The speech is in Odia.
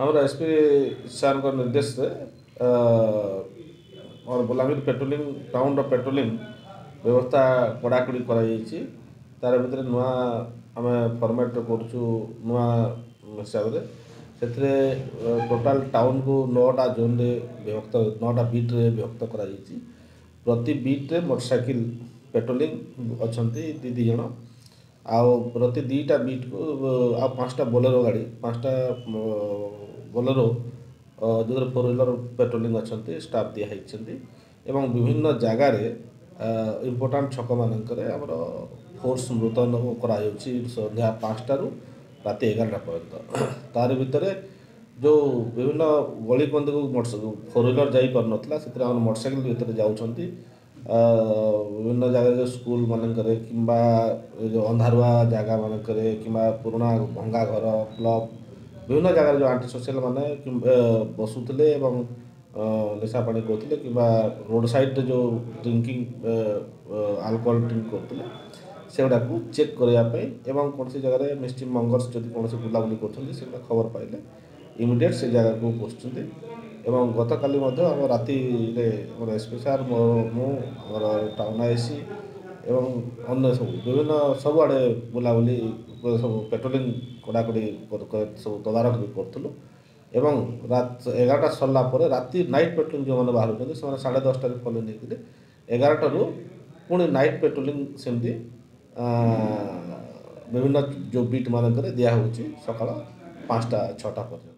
ଆମର ଏସପି ସାର୍ଙ୍କ ନିର୍ଦ୍ଦେଶରେ ଆମର ବଲାଙ୍ଗୀର ପେଟ୍ରୋଲିଂ ଟାଉନର ପେଟ୍ରୋଲିଂ ବ୍ୟବସ୍ଥା କଡ଼ାକଡ଼ି କରାଯାଇଛି। ତାର ଭିତରେ ନୂଆ ଆମେ ଫର୍ମାଟ୍ରେ କରୁଛୁ ନୂଆ ହିସାବରେ। ସେଥିରେ ଟୋଟାଲ ଟାଉନକୁ 9ଟା ଜୋନ୍ରେ ବିଭକ୍ତ 9ଟା ବିଟ୍ରେ ବିଭକ୍ତ କରାଯାଇଛି। ପ୍ରତି ବିଟ୍ରେ ମୋଟରସାଇକେଲ ପେଟ୍ରୋଲିଂ ଅଛନ୍ତି ଦୁଇ ଜଣ। ଆଉ ପ୍ରତି 2ଟା ବିଟ୍କୁ ଆଉ 5ଟା ବୋଲେରୋ ଗାଡ଼ି 5ଟା ବୋଲେରୋ ଯେଉଁଥିରେ 4 ହ୍ୱିଲର ପେଟ୍ରୋଲିଂ ଅଛନ୍ତି ଷ୍ଟାଫ୍ ଦିଆହେଇଛନ୍ତି। ଏବଂ ବିଭିନ୍ନ ଜାଗାରେ ଇମ୍ପୋର୍ଟାଣ୍ଟ ଛକମାନଙ୍କରେ ଆମର ଫୋର୍ସ ମୁତୟନ କରାଯାଉଛି ସନ୍ଧ୍ୟା 5ଟାରୁ ରାତି 11ଟା ପର୍ଯ୍ୟନ୍ତ। ତାରି ଭିତରେ ଯେଉଁ ବିଭିନ୍ନ ଗଳିକନ୍ଦିକୁ 4 ହ୍ୱିଲର ଯାଇପାରୁନଥିଲା ସେଥିରେ ଆମର ମୋଟରସାଇକେଲ ଭିତରେ ଯାଉଛନ୍ତି। ବିଭିନ୍ନ ଜାଗାରେ ଯେଉଁ ସ୍କୁଲ ମାନଙ୍କରେ କିମ୍ବା ଯେଉଁ ଅନ୍ଧାରୁଆ ଜାଗା ମାନଙ୍କରେ କିମ୍ବା ପୁରୁଣା ଭଙ୍ଗା ଘର କ୍ଲବ୍ ବିଭିନ୍ନ ଜାଗାରେ ଯେଉଁ ଆଣ୍ଟି ସୋସିଆଲ ମାନେ ବସୁଥିଲେ ଏବଂ ନିଶା ପାଣି କରୁଥିଲେ କିମ୍ବା ରୋଡ଼ ସାଇଡ଼ରେ ଯେଉଁ ଡ୍ରିଙ୍କିଂ ଆଲକୋହଲ ଡ୍ରିଙ୍କ କରୁଥିଲେ ସେଗୁଡ଼ାକୁ ଚେକ୍ କରିବା ପାଇଁ ଏବଂ କୌଣସି ଜାଗାରେ ମିଷ୍ଟି ମଙ୍ଗର୍ସ ଯଦି କୌଣସି ବୁଲାବୁଲି କରୁଛନ୍ତି ସେଗୁଡ଼ା ଖବର ପାଇଲେ ଇମିଡ଼ିଏଟ୍ ସେ ଜାଗାକୁ ପଶୁଛନ୍ତି। ଏବଂ ଗତକାଲି ମଧ୍ୟ ଆମ ରାତିରେ ଆମର ଏସପି ସାର୍ ମୁଁ ଆମର ଟାଉନ ଆଇସି ଏବଂ ଅନ୍ୟ ସବୁ ବିଭିନ୍ନ ସବୁଆଡ଼େ ବୁଲାବୁଲି ସବୁ ପେଟ୍ରୋଲିଂ କଡ଼ାକଡ଼ି ସବୁ ତଦାରଖ ବି କରୁଥିଲୁ। ଏବଂ 11ଟା ସରିଲା ପରେ ରାତି ନାଇଟ୍ ପେଟ୍ରୋଲିଂ ଯେଉଁମାନେ ବାହାରୁଛନ୍ତି ସେମାନେ 10:30ଟାରେ ଫଲୋ ନେଇକିରି 11ଟାରୁ ପୁଣି ନାଇଟ୍ ପେଟ୍ରୋଲିଂ ସେମିତି ବିଭିନ୍ନ ଯେଉଁ ବିଟ୍ ମାନଙ୍କରେ ଦିଆହେଉଛି ସକାଳ 5ଟା 6ଟା ପର୍ଯ୍ୟନ୍ତ।